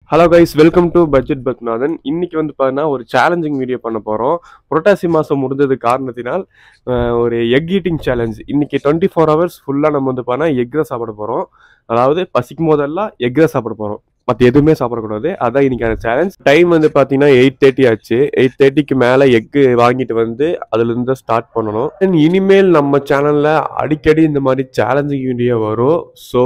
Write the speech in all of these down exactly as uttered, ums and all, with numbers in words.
Hello guys, welcome to Budget Bathnathan. இன்னைக்கு வந்து பார்த்தீங்கன்னா ஒரு சேலஞ்சிங் வீடியோ பண்ண போகிறோம். புரட்டாசி மாதம் முடிஞ்சது காரணத்தினால் ஒரு எக் ஈட்டிங் சேலஞ்ச். இன்னைக்கு டுவெண்ட்டி ஃபோர் ஹவர்ஸ் ஃபுல்லாக நம்ம வந்து பார்த்தீங்கன்னா எக் தான் சாப்பிட போகிறோம். அதாவது பசிக்கும் போதெல்லாம் எக் தான் சாப்பிட போகிறோம். மற்ற எதுவுமே சாப்பிடக்கூடாது. அதான் இன்னைக்கான சேலஞ்ச். டைம் வந்து பார்த்தீங்கன்னா எயிட் தேர்ட்டி ஆச்சு. எயிட் தேர்ட்டிக்கு மேலே எக்கு வாங்கிட்டு வந்து அதுலேருந்து ஸ்டார்ட் பண்ணணும். இனிமேல் நம்ம சேனலில் அடிக்கடி இந்த மாதிரி சேலஞ்சிங் வீடியோ வரும். ஸோ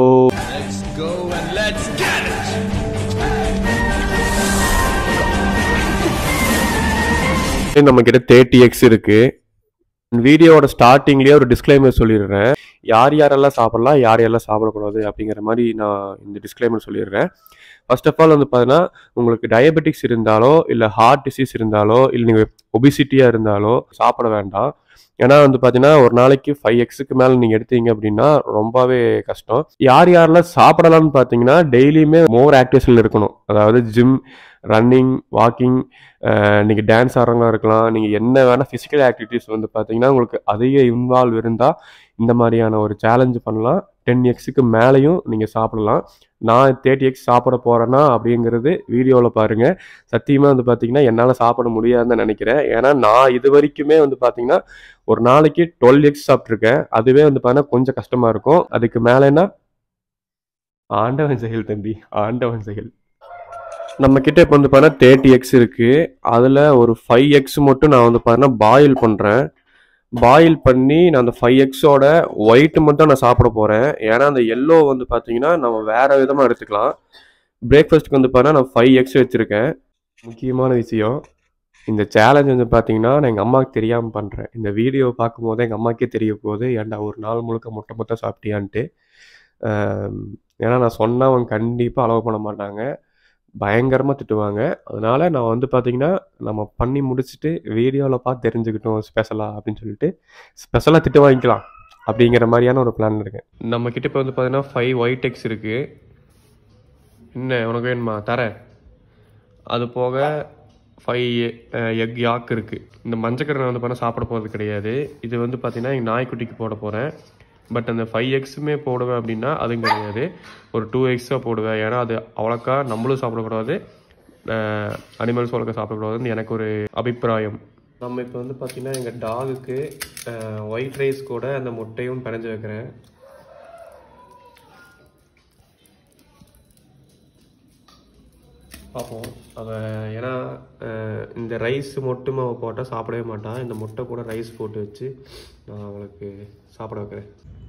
நம்ம கிட்ட தேர்ட்டி எக்ஸ் இருக்கு. வீடியோட ஸ்டார்டிங்லேயே ஒரு டிஸ்க்ளைமர் சொல்லிடுறேன். யார் யாரெல்லாம் சாப்பிடலாம், யார் யாரெல்லாம் சாப்பிடக்கூடாது அப்படிங்கிற மாதிரி நான் இந்த டிஸ்க்ளைமர் சொல்லிடுறேன். ஃபர்ஸ்ட் ஆஃப் ஆல் வந்து பார்த்தீங்கன்னா, உங்களுக்கு டயபெட்டிக்ஸ் இருந்தாலோ இல்லை ஹார்ட் டிசீஸ் இருந்தாலோ இல்லை நீங்கள் ஒபிசிட்டியாக இருந்தாலோ சாப்பிட வேண்டாம். ஏன்னா வந்து பார்த்தீங்கன்னா ஒரு நாளைக்கு ஃபைவ் எக்ஸுக்கு மேலே நீங்கள் எடுத்தீங்க அப்படின்னா ரொம்பவே கஷ்டம். யார் யாரெல்லாம் சாப்பிடலாம்னு பார்த்தீங்கன்னா, டெய்லியுமே மோர் ஆக்டிவேஷனில் இருக்கணும். அதாவது ஜிம், ரன்னிங், வாக்கிங், நீங்கள் டான்ஸ் ஆடுறவங்களா இருக்கலாம். நீங்கள் என்ன வேணால் ஃபிசிக்கல் ஆக்டிவிட்டீஸ் வந்து பார்த்தீங்கன்னா உங்களுக்கு அதிக இன்வால்வ் இருந்தால் இந்த மாதிரியான ஒரு சேலஞ்சு பண்ணலாம். டென் எக்ஸுக்கு மேலேயும் நீங்கள் சாப்பிடலாம். நான் தேர்ட்டி எக்ஸ் சாப்பிட போகிறேன்னா அப்படிங்கிறது வீடியோவில் பாருங்கள். சத்தியமாக வந்து பார்த்தீங்கன்னா என்னால் சாப்பிட முடியாதுன்னு நினைக்கிறேன். ஏன்னா நான் இது வரைக்குமே வந்து பார்த்தீங்கன்னா ஒரு நாளைக்கு டுவெல் எக்ஸ் சாப்பிட்ருக்கேன். அதுவே வந்து பார்த்தீங்கன்னா கொஞ்சம் கஷ்டமாக இருக்கும். அதுக்கு மேலேன்னா ஆண்டவன் செயல் தம்பி, ஆண்டவன் செயல். நம்ம கிட்ட இப்போ வந்து பார்த்தீங்கன்னா தேர்ட்டி எக்ஸ் இருக்குது. அதில் ஒரு ஃபைவ் எக்ஸ் மட்டும் நான் வந்து பார்த்தீங்கன்னா பாயில் பண்ணுறேன். பாயில் பண்ணி நான் அந்த ஃபைவ் எக்ஸோட ஒயிட்டு மட்டும் நான் சாப்பிட போகிறேன். ஏன்னா அந்த எல்லோ வந்து பார்த்தீங்கன்னா நம்ம வேறு விதமாக எடுத்துக்கலாம். பிரேக்ஃபாஸ்ட்டுக்கு வந்து பார்த்தீங்கன்னா நான் ஃபைவ் எக்ஸ் வச்சுருக்கேன். முக்கியமான விஷயம், இந்த சேலஞ்ச் வந்து பார்த்தீங்கன்னா நான் எங்கள் அம்மாவுக்கு தெரியாமல் பண்ணுறேன். இந்த வீடியோ பார்க்கும்போது எங்கள் அம்மாக்கே தெரிய போகுது, ஏன்டா ஒரு நாள் முழுக்க முட்டை முட்டை சாப்பிட்டியான்ட்டு. ஏன்னா நான் சொன்னால் அவங்க கண்டிப்பாக அலோவ் பண்ண மாட்டாங்க, பயங்கரமாக திட்டுவாங்க. அதனால் நான் வந்து பார்த்திங்கன்னா நம்ம பண்ணி முடிச்சுட்டு வீடியோவில் பார்த்து தெரிஞ்சுக்கிட்டோம் ஸ்பெஷலாக அப்படின்னு சொல்லிட்டு ஸ்பெஷலாக திட்டு வாங்கிக்கலாம் அப்படிங்கிற மாதிரியான ஒரு பிளான் இருக்குது. நம்மக்கிட்ட இப்போ வந்து பார்த்தீங்கன்னா ஃபைவ் ஒயிட் எக்ஸ் இருக்குது. என்ன உனக்கு வேணுமா தரேன். அது போக ஃபைவ் எக் யாக் இருக்குது. இந்த மஞ்சக்கரை வந்து பார்த்தா சாப்பிட போகிறது கிடையாது. இது வந்து பார்த்திங்கன்னா எங்கள் நாய்க்குட்டிக்கு போட போகிறேன். பட் அந்த ஃபைவ் எக்ஸுமே போடுவேன் அப்படின்னா அதுவும் கிடையாது, ஒரு டூ எக்ஸாக போடுவேன். ஏன்னா அது அவ்வளோக்கா நம்மளும் சாப்பிடக்கூடாது, அனிமல்ஸ் அவ்வளோக்கா சாப்பிடக்கூடாதுன்னு எனக்கு ஒரு அபிப்பிராயம். நம்ம இப்போ வந்து பார்த்திங்கன்னா எங்கள் டாகுக்கு ஒயிட் ரைஸ் கூட அந்த முட்டையும் பிணைஞ்சு வைக்கிறேன். பார்ப்போம் அவள், ஏன்னா இந்த ரைஸ் மட்டும் அவள் போட்டால் சாப்பிடவே மாட்டான். இந்த முட்டை கூட ரைஸ் போட்டு வச்சு நான் அவளுக்கு சாப்பிட வைக்கிறேன்.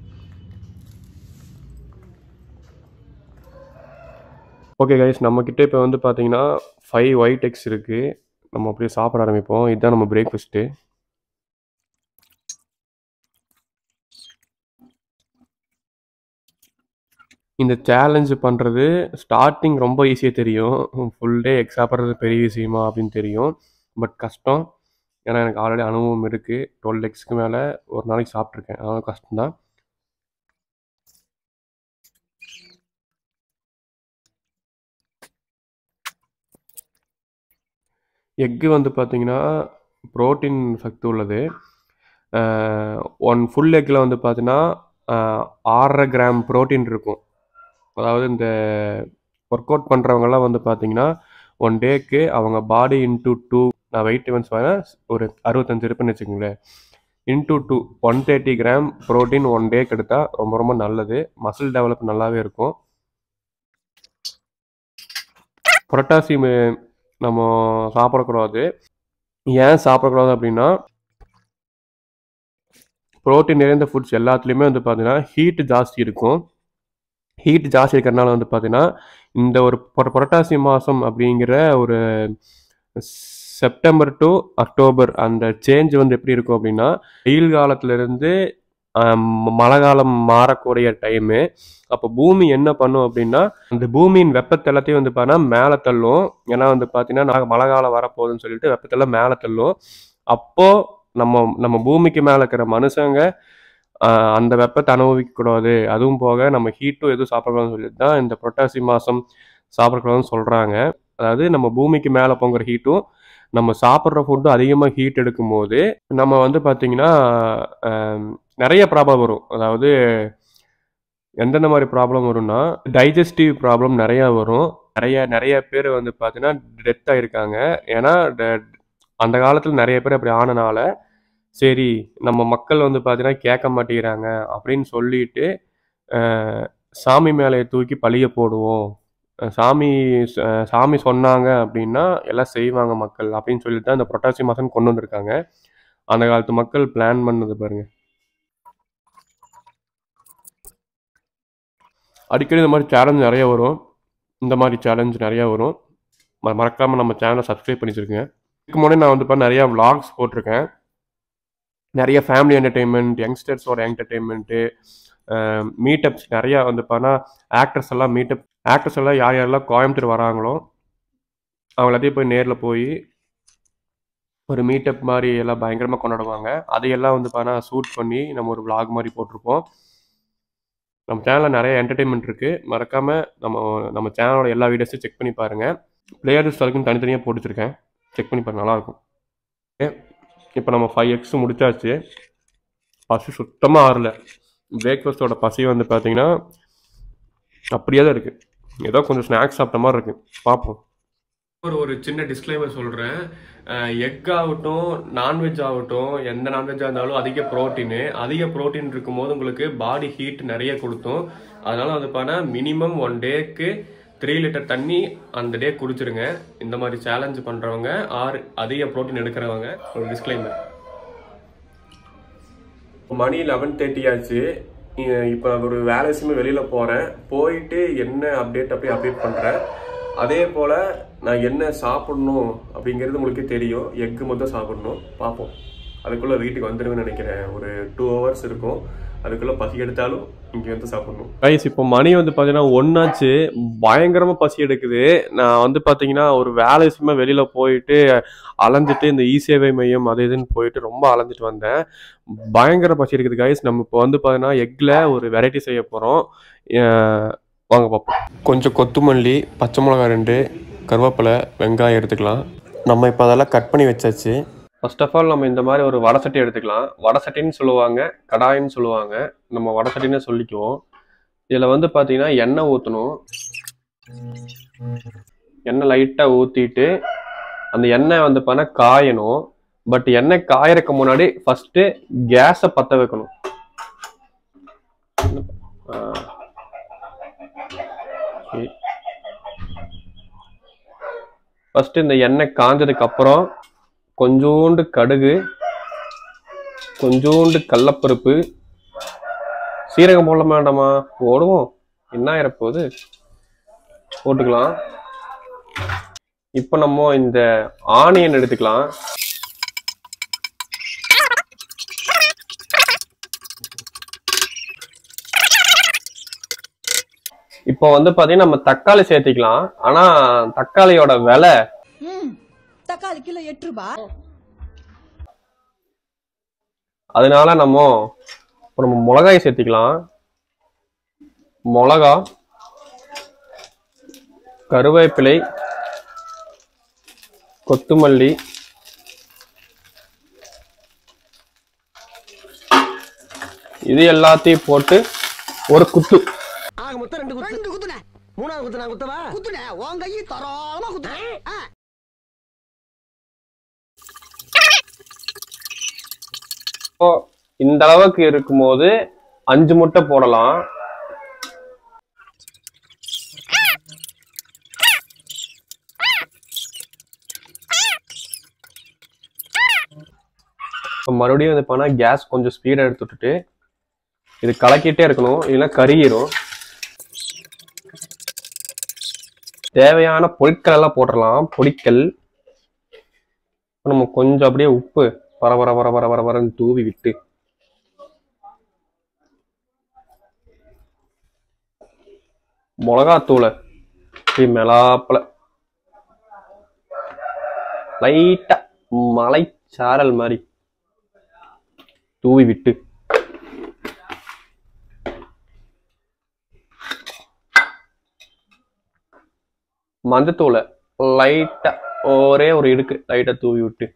ஓகே கைஸ், நம்மக்கிட்ட இப்போ வந்து பார்த்தீங்கன்னா ஃபைவ் ஒயிட் எக்ஸ் இருக்குது. நம்ம அப்படியே சாப்பிட ஆரம்பிப்போம். இதுதான் நம்ம பிரேக்ஃபாஸ்ட்டு. இந்த சேலஞ்சு பண்ணுறது ஸ்டார்டிங் ரொம்ப ஈஸியாக தெரியும். ஃபுல் டே எக் சாப்பிட்றது பெரிய விஷயமா அப்படின்னு தெரியும். பட் கஷ்டம். ஏன்னா எனக்கு ஆல்ரெடி அனுபவம் இருக்குது. டுவெல் எக்ஸ்க்கு மேலே ஒரு நாளைக்கு சாப்பிட்ருக்கேன். அதனால் கஷ்டம்தான். எக்கு வந்து பார்த்திங்கன்னா ப்ரோட்டீன் சக்தி உள்ளது. ஒன் ஃபுல் எக்கில் வந்து பார்த்தீங்கன்னா ஆறரை கிராம் ப்ரோட்டீன் இருக்கும். அதாவது இந்த ஒர்க் அவுட் பண்ணுறவங்கலாம் வந்து பார்த்தீங்கன்னா ஒன் டேக்கு அவங்க பாடி இன்டூ டூ, நான் வெயிட் இவன்ஸ் வேணால் ஒரு அறுபத்தஞ்சு இருப்புன்னு வச்சுக்கோங்களேன், into two one thirty gram protein one டேக்கு எடுத்தால் ரொம்ப ரொம்ப நல்லது. மசில் டெவலப் நல்லாவே இருக்கும். புரட்டாசி நம்ம சாப்பிடக்கூடாது. ஏன் சாப்பிடக்கூடாது அப்படின்னா, ப்ரோட்டீன் நிறைந்த ஃபுட்ஸ் எல்லாத்துலேயுமே வந்து பார்த்தீங்கன்னா ஹீட்டு ஜாஸ்தி இருக்கும். ஹீட் ஜாஸ்தி இருக்கிறதுனால வந்து பார்த்தீங்கன்னா இந்த ஒரு புரட்டாசி மாதம் அப்படிங்கிற ஒரு செப்டம்பர் டு அக்டோபர் அந்த சேஞ்ச் வந்து எப்படி இருக்கும் அப்படின்னா, வெயில் காலத்துலேருந்து மழை காலம் மாறக்கூடிய டைமு. அப்போ பூமி என்ன பண்ணும் அப்படின்னா, அந்த பூமியின் வெப்பத்தை எல்லாத்தையும் வந்து பார்த்தீங்கன்னா மேலே தள்ளும். ஏன்னா வந்து பார்த்தீங்கன்னா நாங்கள் மழை காலம் வரப்போகுதுன்னு சொல்லிட்டு வெப்பத்தெல்லாம் மேலே தள்ளும். அப்போது நம்ம நம்ம பூமிக்கு மேலே இருக்கிற மனுஷங்க அந்த வெப்பத்தை அனுபவிக்கக்கூடாது. அதுவும் போக நம்ம ஹீட்டும் எதுவும் சாப்பிடக்கூடாதுன்னு சொல்லிட்டு தான் இந்த புரட்டாசி மாதம் சாப்பிடக்கூடாதுன்னு சொல்கிறாங்க. அதாவது நம்ம பூமிக்கு மேலே பொங்குற ஹீட்டும் நம்ம சாப்பிட்ற ஃபுட்டும் அதிகமாக ஹீட் எடுக்கும் போது நம்ம வந்து பார்த்திங்கன்னா நிறைய ப்ராப்ளம் வரும். அதாவது எந்தெந்த மாதிரி ப்ராப்ளம் வரும்னா, டைஜஸ்டிவ் ப்ராப்ளம் நிறையா வரும். நிறைய நிறைய பேர் வந்து பார்த்தீங்கன்னா டெத் ஆகிருக்காங்க. ஏன்னா அந்த காலத்தில் நிறைய பேர் அப்படி ஆனனால சரி நம்ம மக்கள் வந்து பார்த்தீங்கன்னா கேட்க மாட்டேங்கிறாங்க அப்படின்னு சொல்லிட்டு சாமி மேலே தூக்கி பழிய போடுவோம். சாமி சாமி சொன்னாங்க அப்படின்னா எல்லாம் செய்வாங்க மக்கள் அப்படின்னு சொல்லிட்டு தான் இந்த புரட்டாசி மாதம் கொண்டு வந்திருக்காங்க. அந்த காலத்து மக்கள் பிளான் பண்ணது பாருங்க. அடிக்கடி இந்த மாதிரி சேலஞ்ச் நிறைய வரும். இந்த மாதிரி சேலஞ்ச் நிறையா வரும். மறக்காமல் நம்ம சேனலை சப்ஸ்கிரைப் பண்ணி வச்சுருக்கேன். இதுக்கு முன்னாடி நான் வந்து இப்போ நிறையா விளாக்ஸ் போட்டிருக்கேன். நிறைய ஃபேமிலி என்டர்டெயின்மெண்ட், யங்ஸ்டர்ஸோட என்டர்டெயின்மெண்ட்டு, மீட்டப்ஸ் நிறையா வந்து பார்த்தா ஆக்டர்ஸ் எல்லாம் மீட்டப் ஆக்டர்ஸ் எல்லாம் யார் யாரெல்லாம் கோயம்புத்தூர் வராங்களோ அவங்க எல்லாத்தையும் போய் நேரில் போய் ஒரு மீட்டப் மாதிரி எல்லாம் பயங்கரமாக கொண்டாடுவாங்க. அதையெல்லாம் வந்து பார்த்தா ஷூட் பண்ணி நம்ம ஒரு விளாக் மாதிரி போட்டிருப்போம். நம்ம சேனலில் நிறைய என்டர்டெயின்மெண்ட் இருக்குது. மறக்காமல் நம்ம நம்ம சேனலோட எல்லா வீடியோஸையும் செக் பண்ணி பாருங்கள். பிளேயர்ஸ் அதுக்குன்னு தனித்தனியாக போட்டு வச்சுருக்கேன், செக் பண்ணி பாருங்கள், நல்லாயிருக்கும். ஓகே, இப்போ நம்ம ஃபைவ் எக்ஸ் முடிச்சாச்சு. பசி சுத்தமாக ஆறல. பிரேக்ஃபாஸ்ட்டோட பசி வந்து பார்த்தீங்கன்னா அப்படியே தான் இருக்குது. ஏதோ கொஞ்சம் ஸ்நாக்ஸ் சாப்பிட்ட மாதிரி இருக்குது. பார்ப்போம். ஒரு ஒரு சின்ன டிஸ்க்ளைமர் சொல்கிறேன். எக் ஆகட்டும், நான்வெஜ் ஆகட்டும், எந்த நான்வெஜ்ஜாக இருந்தாலும் அதிக ப்ரோட்டீனு அதிக ப்ரோட்டீன் இருக்கும்போது உங்களுக்கு பாடி ஹீட் நிறைய கொடுத்தும். அதனால் வந்து பார்த்தா மினிமம் ஒன் டேக்கு த்ரீ லிட்டர் தண்ணி அந்த டே குடிச்சிருங்க. இந்த மாதிரி சேலஞ்சு பண்ணுறவங்க ஆர் அதிக ப்ரோட்டீன் எடுக்கிறவங்க. ஒரு டிஸ்க்ளைமர். மணி லெவன் தேர்ட்டி ஆச்சு. இப்போ ஒரு வேலை விஷயமா வெளியில் போகிறேன். போயிட்டு என்ன அப்டேட் அப்படியே அப்டேட் பண்ணுறேன். அதே போல் நான் என்ன சாப்பிடணும் அப்படிங்கிறது உங்களுக்கு தெரியும். எக்கு மட்டும் சாப்பிடணும். பார்ப்போம். அதுக்குள்ளே வீட்டுக்கு வந்துடுவேன்னு நினைக்கிறேன். ஒரு டூ ஹவர்ஸ் இருக்கும். அதுக்குள்ளே பசி எடுத்தாலும் இங்கே வந்து சாப்பிடணும். கைஸ், இப்போ மணி வந்து பார்த்தீங்கன்னா ஒன்றாச்சு. பயங்கரமாக பசி எடுக்குது. நான் வந்து பார்த்தீங்கன்னா ஒரு வேலை விஷயமா வெளியில் போயிட்டு அலைஞ்சிட்டு இந்த இ சேவை மையம் அது இதுன்னு போயிட்டு ரொம்ப அலைஞ்சிட்டு வந்தேன். பயங்கர பசி எடுக்குது கைஸ். நம்ம இப்போ வந்து பார்த்தீங்கன்னா எக்கில் ஒரு வெரைட்டி செய்ய போகிறோம். வாங்க பார்ப்போம். கொஞ்சம் கொத்தமல்லி, பச்சை மிளகாய் ரெண்டு, கருவேப்பிலை, வெங்காயம் எடுத்துக்கலாம். நம்ம இப்போ அதெல்லாம் கட் பண்ணி வச்சாச்சு. ஃபர்ஸ்ட் ஆஃப் ஆல் நம்ம இந்த மாதிரி ஒரு வடை சட்டி எடுத்துக்கலாம். வடை சட்டின்னு சொல்லுவாங்க, கடாயின்னு சொல்லுவாங்க. நம்ம வடை சட்டின்னு சொல்லிக்குவோம். இதில் வந்து பார்த்தீங்கன்னா எண்ணெய் ஊற்றணும். எண்ணெய் லைட்டாக ஊற்றிட்டு அந்த எண்ணெய் வந்து பார்த்தா காயணும். பட் எண்ணெய் காயறதுக்கு முன்னாடி ஃபஸ்ட்டு கேஸை பற்ற வைக்கணும். ஃபர்ஸ்ட் இந்த எண்ணெய் காஞ்சதுக்கு அப்புறம் கொஞ்சோண்டு கடுகு, கொஞ்சோண்டு கடலப்பருப்பு, சீரகம் போட வேண்டாமா? போடுவோம், என்ன ஆயிரப்போகுது, போட்டுக்கலாம். இப்போ நம்ம இந்த ஆனியன் எடுத்துக்கலாம். இப்போ வந்து பாத்தீங்கன்னா நம்ம தக்காளி சேர்த்திக்கலாம். ஆனா தக்காளியோட விலை தக்காளி கிலோ எட்டு ரூபாய். அதனால நம்ம நம்ம மிளகாய் சேர்த்திக்கலாம். மிளகா, கருவேப்பிலை, கொத்தமல்லி, இது எல்லாத்தையும் போட்டு ஒரு குத்து. ஆக மொத்தம் ரெண்டு குத்து. ரெண்டு குத்துனே. மூணாவது குத்து நான் குத்தவா? குத்துனே. உன் கையை தரோளமா குத்துனே. இப்போ இந்த அளவுக்கு இருக்கும்போது அஞ்சு முட்டை போடலாம். மறுபடியும் வந்து பண்ணா கேஸ் கொஞ்சம் ஸ்பீடா எடுத்துட்டு இது கலக்கிட்டே இருக்கணும், இல்லைன்னா கருகிரும். தேவையான பொருட்கள் எல்லாம் போட்டுடலாம். பொடிக்கல் நம்ம கொஞ்சம் அப்படியே உப்பு வர வர வர வர வர வரன்னு தூவி விட்டு மிளகாத்தூளை இப்படி மெலாப்பல லைட்டா மலைச்சாரல் மாதிரி தூவி விட்டு மஞ்சத்தூளை லைட்டா ஒரே ஒரு இடுக்கு லைட்டா தூவி விட்டு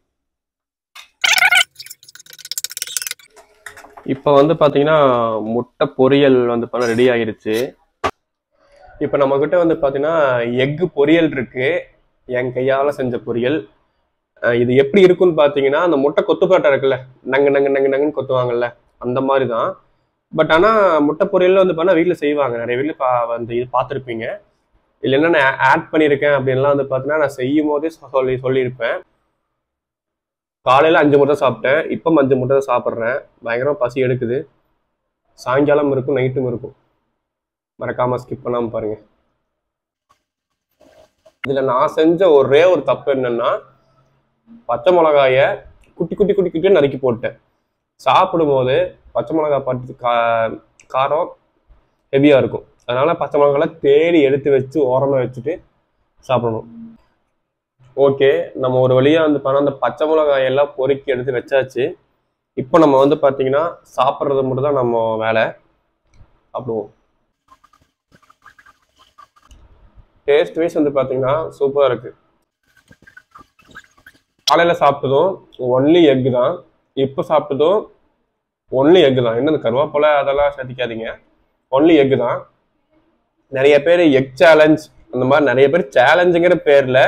இப்போ வந்து பாத்தீங்கன்னா முட்டை பொரியல் வந்து ரெடி ஆயிருச்சு. இப்போ நம்மக்கிட்ட வந்து பார்த்தீங்கன்னா எக்கு பொரியல் இருக்கு, என் கையால் செஞ்ச பொரியல். இது எப்படி இருக்குன்னு பார்த்தீங்கன்னா அந்த முட்டை கொத்து பரோட்டா இருக்குல்ல, நங்கு நங்கு நங்கு நங்குன்னு கொத்துவாங்கல்ல, அந்த மாதிரி தான். பட் ஆனால் முட்டை பொரியல் வந்து பார்த்தா வீட்டில் செய்வாங்க, நிறைய வீட்டில் பா வந்து இது பார்த்துருப்பீங்க. இதில் என்ன நான் ஆட் பண்ணியிருக்கேன் அப்படின்லாம் வந்து பார்த்தீங்கன்னா நான் செய்யும் போதே சொல்லி சொல்லியிருப்பேன். காலையில் அஞ்சு முட்டை சாப்பிட்டேன், இப்போ அஞ்சு முட்டை தான் சாப்பிட்றேன். பயங்கரமாக பசி எடுக்குது. சாயங்காலம் இருக்கும், நைட்டும் இருக்கும். மறக்காமல் ஸ்கிப் பண்ணாமல் பாருங்கள். இதில் நான் செஞ்ச ஒரே ஒரு தப்பு என்னன்னா, பச்சை மிளகாயை குட்டி குட்டி குட்டி குட்டி நறுக்கி போட்டேன். சாப்பிடும்போது பச்சை மிளகாய் பட்டு கா காரம் ஹெவியாக இருக்கும். அதனால் பச்சை மிளகாய் தேடி எடுத்து வச்சு ஓரமாக வச்சுட்டு சாப்பிடணும். ஓகே, நம்ம ஒரு வழியாக வந்து பார்த்தா அந்த பச்சை மிளகாயெல்லாம் பொறுக்கி எடுத்து வச்சாச்சு. இப்போ நம்ம வந்து பார்த்தீங்கன்னா சாப்பிட்றது மட்டும் தான் நம்ம வேலை. சாப்பிடுவோம். டேஸ்ட் வைஸ் வந்து பார்த்தீங்கன்னா சூப்பராக இருக்குது. காலையில் சாப்பிட்டதும் ஒன்லி எக்கு தான், இப்போ சாப்பிட்டதும் ஒன்லி எக்கு தான். என்ன கருவேப்பிலை அதெல்லாம் சேர்த்திக்காதீங்க, ஒன்லி எக்கு தான். நிறைய பேர் எக் சேலஞ்ச் அந்த மாதிரி நிறைய பேர் சேலஞ்சுங்கிற பேரில்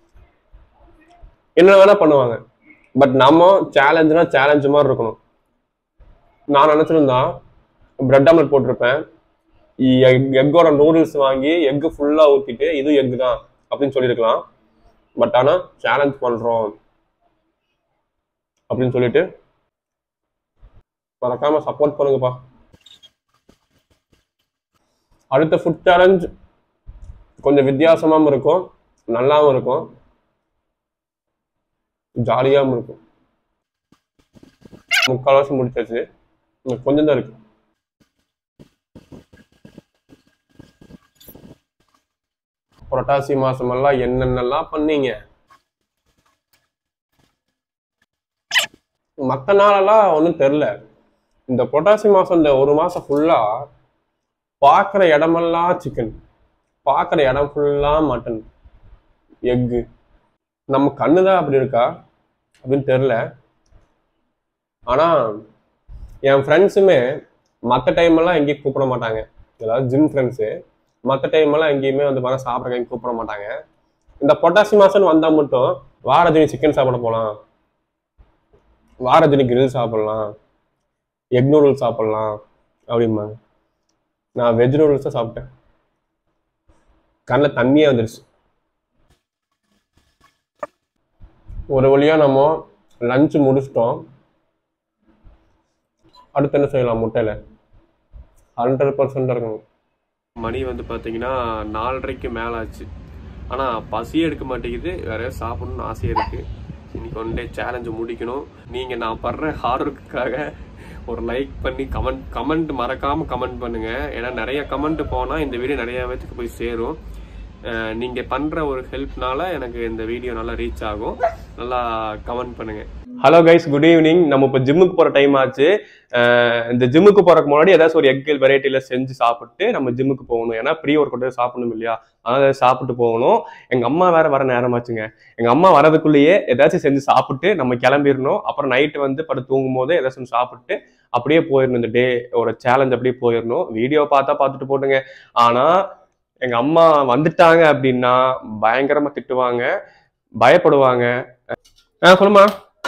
என்ன வேணா பண்ணுவாங்க. பட் நம்ம சேலஞ்சுனா சேலஞ்சு மாதிரி இருக்கணும். நான் நினச்சிருந்தான் பிரெட் ஆம்லெட் போட்டிருப்பேன், எக்கோட நூடுல்ஸ் வாங்கி எக்கு ஃபுல்லாக ஊற்றிட்டு இது எக்கு தான் அப்படின்னு சொல்லியிருக்கலாம். பட் ஆனால் சேலஞ்ச் பண்ணுறோம் அப்படின்னு சொல்லிட்டு மறக்காம சப்போர்ட் பண்ணுங்கப்பா. அடுத்த ஃபுட் சேலஞ்ச் கொஞ்சம் வித்தியாசமாகவும் இருக்கும், நல்லாவும் இருக்கும், ஜாலியாகவும் இருக்கும். முக்கால்வாசி முடிச்சாச்சு, கொஞ்சம் தான் இருக்கு. புரட்டாசி மாசமெல்லாம் என்னென்னலாம் பண்ணீங்க? மற்ற நாளெல்லாம் ஒன்றும் தெரில. இந்த புரட்டாசி மாதம் இந்த ஒரு மாதம் ஃபுல்லாக பார்க்குற இடமெல்லாம் சிக்கன், பார்க்குற இடம் ஃபுல்லாக மட்டன், எக்கு. நம்ம கண்ணு தான் அப்படி இருக்கா அப்படின்னு தெரில. ஆனால் என் ஃப்ரெண்ட்ஸுமே மற்ற டைமெல்லாம் எங்கேயும் கூப்பிட மாட்டாங்க. அதாவது ஜிம் ஃப்ரெண்ட்ஸு மற்ற டைமெல்லாம் எங்கேயுமே வந்து பார்த்தா சாப்பிட்ற எங்கேயும் கூப்பிட மாட்டாங்க. இந்த பொட்டாசி மாதம்னு வந்தால் மட்டும் வாரஜினி சிக்கன் சாப்பிட போகலாம், வாரஜினி கிரில் சாப்பிட்லாம், எக் நூடுல்ஸ் சாப்பிட்லாம் அப்படிம்பாங்க. நான் வெஜ் நூடுல்ஸ் தான் சாப்பிட்டேன், கண்ணில் தண்ணியே வந்துடுச்சு. ஒரு வழியாக நம்ம லஞ்சு முடிச்சிட்டோம். அடுத்து என்ன செய்யலாம்? முட்டையில் ஹண்ட்ரட் பர்சன்ட் இருக்கணும். மணி வந்து பார்த்தீங்கன்னா நாலரைக்கு மேலே ஆச்சு. ஆனால் பசியே எடுக்க மாட்டேங்குது, வேற சாப்பிடணும்னு ஆசையாக இருக்குது. இன்னைக்கு ஒன் டே சேலஞ்சு முடிக்கணும். நீங்கள் நான் படுற ஹார்ட் ஒர்க்குக்காக ஒரு லைக் பண்ணி கமெண்ட் கமெண்ட் மறக்காமல் கமெண்ட் பண்ணுங்கள். ஏன்னா நிறைய கமெண்ட் போனால் இந்த வீடியோ நிறைய பேத்துக்கு போய் சேரும். நீங்கள் பண்ணுற ஒரு ஹெல்ப்னால எனக்கு இந்த வீடியோ நல்லா ரீச் ஆகும். நல்லா கமெண்ட் பண்ணுங்கள். Hello guys, good evening. நம்ம இப்போ ஜிம்முக்கு போகிற டைம் ஆச்சு. இந்த ஜிம்முக்கு போகிறதுக்கு முன்னாடி ஏதாச்சும் ஒரு எக் வெரைட்டியில் செஞ்சு சாப்பிட்டு நம்ம ஜிம்முக்கு போகணும். ஏன்னா ப்ரீ ஒர்க் அவுட் சாப்பிடணும் இல்லையா, அதனால் சாப்பிட்டு போகணும். எங்கள் அம்மா வேற வர நேரமாச்சுங்க. எங்கள் அம்மா வரதுக்குள்ளேயே ஏதாச்சும் செஞ்சு சாப்பிட்டு நம்ம கிளம்பிடணும். அப்புறம் நைட்டு வந்து படுத்து தூங்கும் போது ஏதாச்சும் சாப்பிட்டு அப்படியே போயிடணும். இந்த டே ஒரு சேலஞ்ச் அப்படியே போயிடணும். வீடியோ பார்த்தா பார்த்துட்டு போட்டுங்க. ஆனால் எங்கள் அம்மா வந்துட்டாங்க அப்படின்னா பயங்கரமாக திட்டுவாங்க, பயப்படுவாங்க. ஆ சொல்லுமா.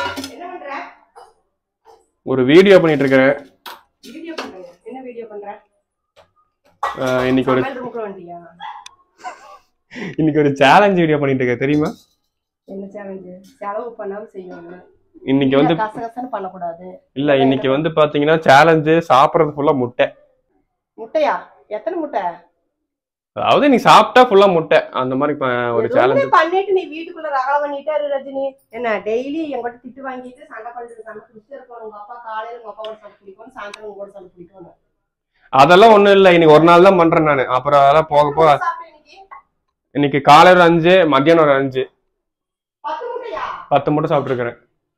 ஒரு வீடியோ பண்ணிட்டு இருக்கேன். வீடியோ பண்றீங்க? என்ன வீடியோ பண்ற? இன்னைக்கு ஒரு சமையல் ரூமுக்கு வந்துட்டியா? இன்னைக்கு ஒரு சேலஞ்ச் வீடியோ பண்ணிட்டு இருக்கேன், தெரியுமா? என்ன சேலஞ்ச்? செலவு பண்ணாம செய்யணும். இன்னைக்கு வந்து கசகசன்னு பண்ண கூடாது. இல்ல, இன்னைக்கு வந்து பாத்தீங்கன்னா சேலஞ்ச் சாப்பிடுறது ஃபுல்லா முட்டை. முட்டையா? எத்தனை முட்டை? அதாவது நீ சாப்பிட்டா ஃபுல்லா முட்டை, அந்த மாதிரி ஒரு சேலஞ்ச் பண்ணிட்டு நீ வீட்டுக்குள்ள ரகல பண்ணிட்டே இரு ரஜினி. என்ன டெய்லி என்கிட்ட திட்டு வாங்கிட்டு சண்டை பண்ணிட்டு சண்டை பிடிச்சிட்டு இருக்கணும். உங்க அப்பா காலையில உங்க அப்பாவோட சண்டை பிடிக்கும், சாயந்தரம் உங்களோட சண்டை பிடிக்கும். அதெல்லாம் ஒண்ணும் இல்ல, இன்னைக்கு ஒரு நாள் தான் பண்றேன் நானு. அப்புறம் அதெல்லாம் போக போக இன்னைக்கு காலையில ஒரு அஞ்சு, மத்தியானம் ஒரு அஞ்சு, பத்து முட்டை சாப்பிட்டு இருக்கிறேன்.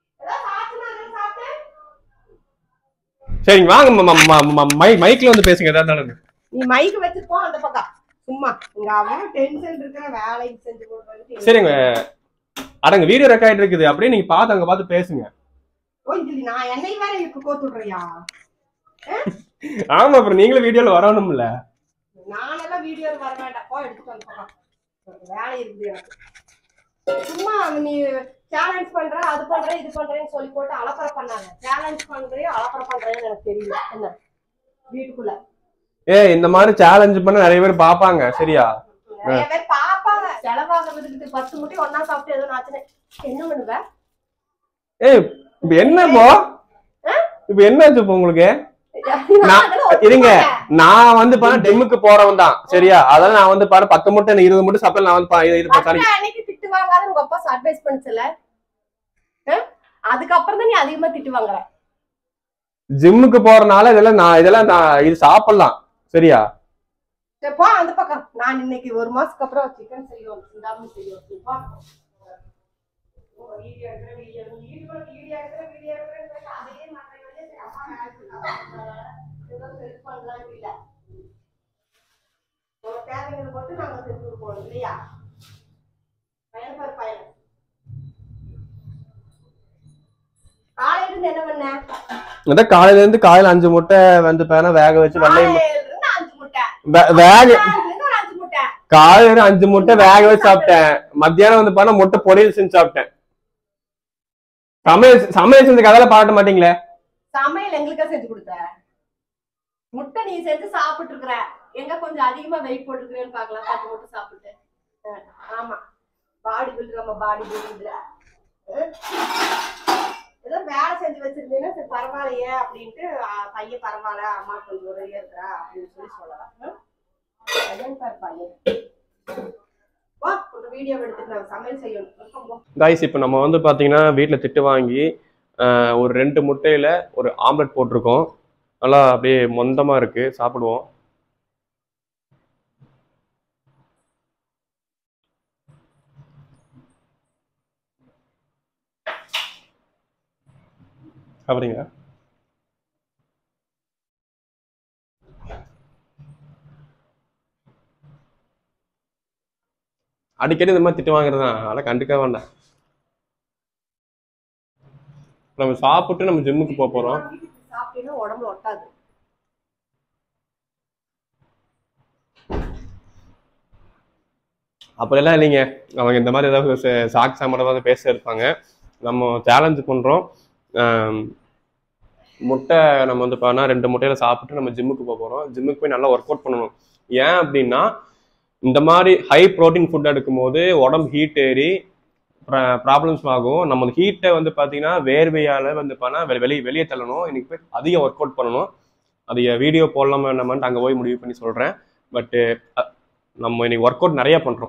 சரிங்க வாங்க, மைக்ல வந்து பேசுங்க. ஏதாவது நீ மைக் வச்சிருப்போம் அந்த பக்கம் சும்மா இங்க அவ்வளவு டென்ஷன் இருக்கிற வேலையை செஞ்சு போட்டு. சரிங்க, அடங்க வீடியோ ரெக்கார்ட் இருக்குது, அப்படியே நீங்க பாத்து அங்க பாத்து பேசுங்க. ஓ இது நான் என்னை வேற எனக்கு கோத்துடுறியா? ஆமா, அப்புறம் நீங்களும் வீடியோல வரணும்ல. நானெல்லாம் வீடியோ வர வேண்டாம், போ எடுத்துட்டு வந்து பக்கம் வேலை இருக்குது எனக்கு. சும்மா நீ சேலஞ்ச் பண்ற அது பண்ற இது பண்றேன்னு சொல்லி போட்டு அலப்பறை பண்ணாங்க. சேலஞ்ச் பண்றேன் அலப்பறை பண்றேன்னு எனக்கு தெரியல. என்ன வீட்டுக்குள்ள ஏ இந்த மாதிரி சேலஞ்ச் பண்ண நிறைய பேர் பாப்பாங்க. சரியா? நிறைய பேர் பாப்பாங்க. செலவாகிறதுக்கு பத்து முட்டை ஒன்னா சாப்பிட்டு எதுவும் ஆச்சுன்னு என்ன பண்ணுவ? ஏய் இப்ப என்ன போ இப்ப என்னாச்சு இப்போ உங்களுக்கு? இருங்க, நான் வந்து பாரு டெம்முக்கு போறவன் தான். சரியா? அதனால நான் வந்து பாரு பத்து முட்டை இருபது முட்டை சாப்பிட்டு நான் வந்து அன்னைக்கு திட்டு வாங்காத உங்க அப்பா அட்வைஸ் பண்ணுச்சுல, அதுக்கப்புறம் தான் நீ அதிகமா திட்டு வாங்குற. ஜிம்முக்கு போறனால இதெல்லாம் நான் இதெல்லாம் நான் இது சாப்பிடலாம். சரியா? போ அந்த பக்கம். நான் இன்னைக்கு ஒரு மாசத்துக்கு அப்புறம் சிக்கன் செய்வோம், சிந்தாமணி செய்வோம். வீடியோ எடுக்கிற வீடியோ வீடியோ வீடியோ எடுக்கிற வீடியோ எடுக்கிற அதே மாதிரி பண்ணலாம் இல்ல. உங்க தேவைகளை மட்டும் நாங்க செஞ்சு கொடுப்போம் இல்லையா? பயன் பாரு பயன். காலையில இருந்து என்ன பண்ண? அதான் காலையில இருந்து காலையில அஞ்சு முட்டை வந்து பேனா வேக வச்சு வெள்ளையும் அஞ்சு முட்டை வேக அஞ்சு முட்டை காலையில அஞ்சு முட்டை வேக வச்சு சாப்பிட்டேன். மத்தியானம் வந்து பாத்தா முட்டை பொரியல் செஞ்சு சாப்பிட்டேன். சமையல் சமையல் செஞ்சு கதையில பாராட்ட மாட்டீங்களே? சமையல் எங்களுக்கா செஞ்சு கொடுத்த? முட்டை நீ செஞ்சு சாப்பிட்டு இருக்கிற. எங்க கொஞ்சம் அதிகமா வெயிட் போட்டுருக்கிறேன்னு பாக்கலாம். பத்து முட்டை சாப்பிட்டு. ஆமா பாடி பில்டர், நம்ம பாடி பில்டர். ஏதோ வேலை செஞ்சு வச்சிருந்தீங்கன்னா சரி பரவாயில்லையே அப்படின்ட்டு பையன் பரவாயில்ல அம்மா கொஞ்சம் உதவியா இருக்கிறா அப்படின்னு சொல்லி சொல்லலாம். பையன் வீடியோ எடுத்துட்டு நான் சமையல் செய்யணும். கைஸ் இப்போ நம்ம வந்து பாத்தீங்கன்னா வீட்டுல திட்டு வாங்கி ஒரு ரெண்டு முட்டையில ஒரு ஆம்லெட் போட்டிருக்கோம். நல்லா அப்படியே மொந்தமா இருக்கு, சாப்பிடுவோம். சாப்பிடுறீங்களா? அடிக்கடி இந்த மாதிரி திட்டு வாங்குறதுதான், அதெல்லாம் கண்டுக்க வேண்டாம். நம்ம சாப்பிட்டு நம்ம ஜிம்முக்கு போக போறோம். சாப்பிட்டீங்கன்னா உடம்புல ஒட்டாது. அப்படியெல்லாம் இல்லைங்க, அவங்க இந்த மாதிரி ஏதாவது சாக் சாமடம் பேச இருப்பாங்க. நம்ம சேலஞ்சு பண்றோம். முட்டை நம்ம வந்து பார்த்தா ரெண்டு முட்டையில சாப்பிட்டு நம்ம ஜிம்முக்கு போக போறோம். ஜிம்முக்கு போய் நல்லா ஒர்க் அவுட் பண்ணணும். ஏன் அப்படின்னா இந்த மாதிரி ஹை ப்ரோட்டீன் ஃபுட் எடுக்கும் போது உடம்பு ஹீட் ஏறி ப்ராப்ளம்ஸ் ஆகும். நம்ம ஹீட்டை வந்து பார்த்தீங்கன்னா வேர்வையால் வந்து பார்த்தா வெளியே வெளியே தள்ளணும். இன்னைக்கு போய் அதிகம் ஒர்க் அவுட் பண்ணணும். அது வீடியோ போடலாமா என்னமான்ட்டு அங்கே போய் முடிவு பண்ணி சொல்கிறேன். பட்டு நம்ம இன்னைக்கு ஒர்க் அவுட் நிறையா பண்ணுறோம்.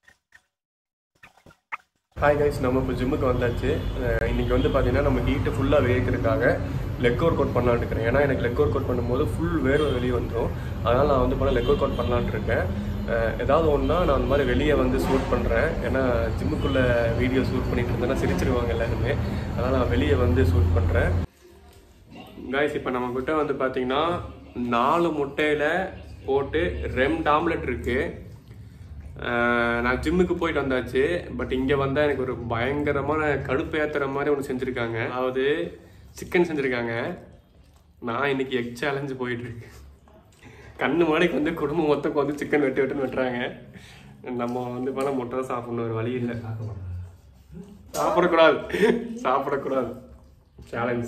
ஹாய் கைஸ், நம்ம இப்போ ஜிம்முக்கு வந்தாச்சு. இன்னைக்கு வந்து பார்த்தீங்கன்னா நம்ம ஹீட்டை ஃபுல்லாக வேர்க்கிறதுக்காக லெக் ஒர்க் அவுட் பண்ணலான்னு இருக்கிறேன். ஏன்னா எனக்கு லெக் ஒர்க் அவுட் பண்ணும்போது ஃபுல் வேர்வை வெளியே வந்துடும். அதனால் நான் வந்து பண்ண லெக் ஒர்க் அவுட் பண்ணலான்ட்டு இருக்கேன். ஏதாவது ஒன்றா நான் அந்த மாதிரி வெளியே வந்து ஷூட் பண்ணுறேன். ஏன்னா ஜிம்முக்குள்ளே வீடியோ ஷூட் பண்ணிட்டு இருந்தேன்னா சிரிச்சிருவாங்க எல்லாருமே. அதனால் நான் வெளியே வந்து ஷூட் பண்ணுறேன். கைஸ் இப்போ நம்மக்கிட்ட வந்து பார்த்தீங்கன்னா நாலு முட்டையில் போட்டு ரெண்டு ஆம்லெட் இருக்குது. நான் ஜிம்முக்கு போயிட்டு வந்தாச்சு. பட் இங்கே வந்தால் எனக்கு ஒரு பயங்கரமான கடுப்பு ஏற்றுற மாதிரி ஒன்று செஞ்சுருக்காங்க. அதாவது சிக்கன் செஞ்சுருக்காங்க. நான் இன்னைக்கு எக் சேலஞ்சு போயிட்டுருக்கு. கண்ணு மாடிக்கு வந்து குடும்பம் மொத்தம் வந்து சிக்கன் வெட்டி வெட்டுன்னு வெட்டுறாங்க. நம்ம வந்து பண்ண முட்டை தான் சாப்பிடணும், ஒரு வழி இல்லை. சாப்பிடக்கூடாது சாப்பிடக்கூடாது சேலஞ்ச்.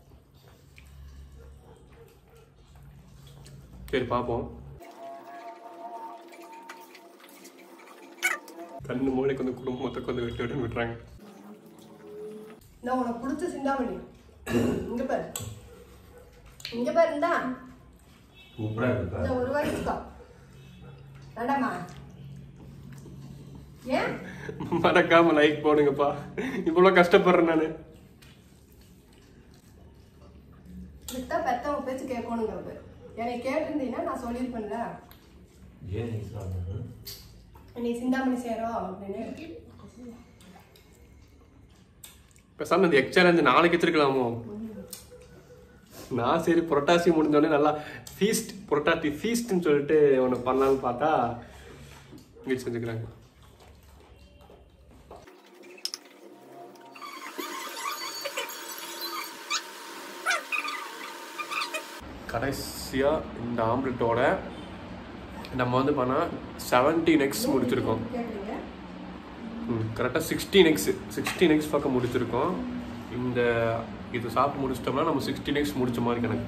சரி பார்ப்போம். கண்ணு மூளைக்கு வந்து குடும்பம் மொத்தம் வந்து வெட்டி வெட்டுன்னு விட்டுறாங்க. நான் உனக்கு பிடிச்ச சிந்தாமணி இங்க பாரு, இங்க பாரு. இந்தா இந்த ஒரு வாய்க்கோ வேண்டாமா? ஏன் மறக்காம லைக் போடுங்கப்பா. இவ்வளவு கஷ்டப்படுறேன் நானு. இதுதான் பெத்தவங்க பேச்சு கேட்கணுங்கிறது. என்னை கேட்டிருந்தீங்கன்னா நான் சொல்லியிருப்பேன்ல நீ சிந்தாமணி சேரும் அப்படின்னு. பேசாம இந்த எக் சேலஞ்சு நாளைக்கு வச்சிருக்கலாமோ? நான் சரி புரட்டாசி முடிஞ்சோடனே நல்லா ஃபீஸ்ட் புரட்டாசி ஃபீஸ்ட்னு சொல்லிட்டு ஒன்று பண்ணலான்னு பார்த்தா வீட்டு செஞ்சுக்கிறாங்க. கடைசியாக இந்த ஆம்லெட்டோட நம்ம வந்து பண்ணால் செவன்டீன் எக்ஸ் முடிச்சிருக்கோம். ம் கரெக்டாக சிக்ஸ்டீன் எக்ஸ் சிக்ஸ்டீன் எக்ஸ் பக்கம் முடிச்சிருக்கோம். இந்த இது சாப்பிட்டு முடிச்சிட்டோம்னா நம்ம சிக்ஸ்டீன் எக்ஸ் முடிச்ச மாதிரி கணக்கு.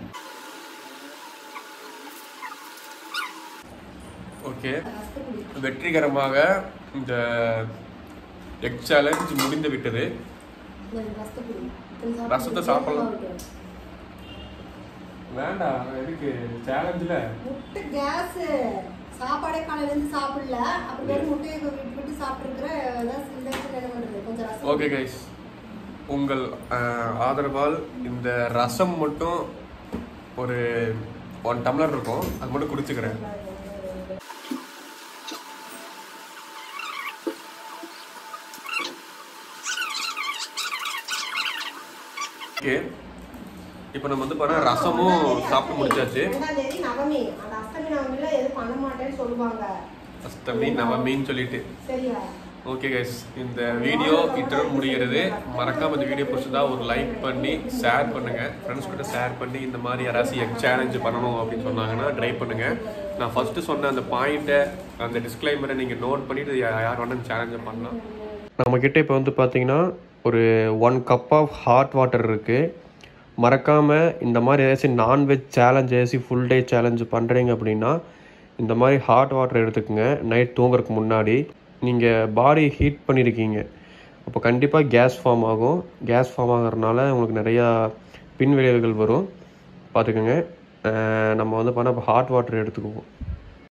ஓகே, வெற்றிகரமாக இந்த எக் சேலஞ்ச் முடிந்து விட்டது. ரசத்தை சாப்பிடலாம். வேண்டாம், எதுக்கு சேலஞ்சில் முட்டை கேஸ் சாப்பாடே காலையில இருந்து சாப்பிடல, அப்படியே முட்டையை விட்டு விட்டு சாப்பிட்டுருக்கிற. ஓகே கைஸ், உங்கள் ஆதரவால் இந்த ரசம் மட்டும் ஒரு ஒன் டம்ளர் இருக்கும், அது மட்டும் குடிச்சுக்கிறேன். ஓகே, இப்போ நம்ம வந்து பார்த்தா ரசமும் சாப்பிட்டு முடிச்சாச்சு. அஷ்டமி நவமின்னு சொல்லிட்டு. ஓகே கைஸ், இந்த வீடியோ இத்துடன் முடிகிறது. மறக்காம இந்த வீடியோ பிடிச்சதா ஒரு லைக் பண்ணி ஷேர் பண்ணுங்க, ஃப்ரெண்ட்ஸ் கிட்ட ஷேர் பண்ணி இந்த மாதிரி யாராச்சும் எக் சேலஞ்சு பண்ணணும் அப்படின்னு சொன்னாங்கன்னா ட்ரை பண்ணுங்க. நான் ஃபர்ஸ்ட் சொன்ன அந்த பாயிண்ட்டை, அந்த டிஸ்க்ளைமரை நீங்க நோட் பண்ணிட்டு யார் வேணாலும் சேலஞ்சை பண்ணலாம். நம்ம கிட்ட இப்போ வந்து பார்த்தீங்கன்னா ஒரு one cup of hot water இருக்கு. மறக்காமல் இந்த மாதிரி ஏதாச்சும் நான்வெஜ் சேலஞ்ச் ஏதாச்சும் ஃபுல் டே சேலஞ்சு பண்ணுறீங்க அப்படின்னா இந்த மாதிரி ஹாட் வாட்டர் எடுத்துக்கோங்க. நைட் தூங்குறதுக்கு முன்னாடி நீங்கள் பாடி ஹீட் பண்ணியிருக்கீங்க, அப்போ கண்டிப்பாக கேஸ் ஃபார்ம் ஆகும். கேஸ் ஃபார்ம் ஆகிறதுனால உங்களுக்கு நிறையா பின் விளைவுகள் வரும், பார்த்துக்கோங்க. நம்ம வந்து பண்ணால் இப்போ ஹாட் வாட்டர் எடுத்துக்குவோம்.